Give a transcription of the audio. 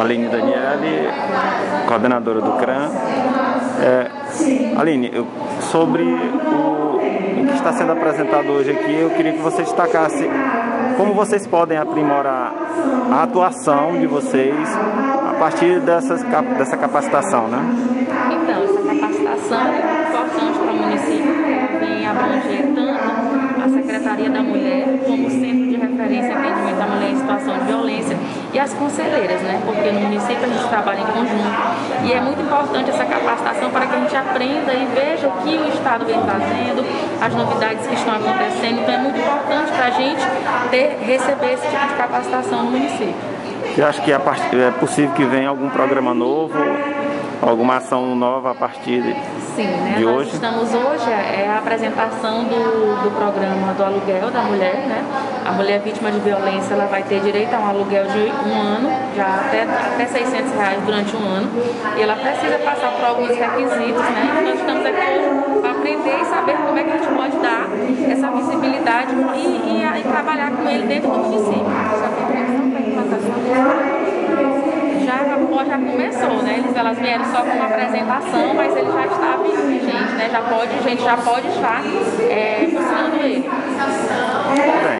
Aline Daniele, coordenadora do CRAM. Aline, sobre o que está sendo apresentado hoje aqui, eu queria que você destacasse como vocês podem aprimorar a atuação de vocês a partir dessa capacitação, né? Então, essa capacitação é importante para o município, ela vem abranger tanto a Secretaria da Mulher como o Centro de Referência e Atendimento da Mulher em Situação de Violência e as conselheiras, né? Porque no município a gente trabalha em conjunto e é muito importante essa capacitação para que a gente aprenda e veja o que o Estado vem fazendo, as novidades que estão acontecendo. Então é muito importante para a gente receber esse tipo de capacitação no município. Você acha que é possível que venha algum programa novo, alguma ação nova a partir de nós hoje? Estamos hoje, a apresentação do programa do aluguel da mulher, né? A mulher vítima de violência, ela vai ter direito a um aluguel de 1 ano, já até R$600 durante 1 ano, e ela precisa passar por alguns requisitos, né? Então nós estamos aqui hoje para aprender e saber como é que a gente pode dar essa visibilidade e trabalhar com ele dentro do município. Já começou, né? Elas vieram só com uma apresentação, mas ele já está vigente, né? A gente já pode estar buscando ele.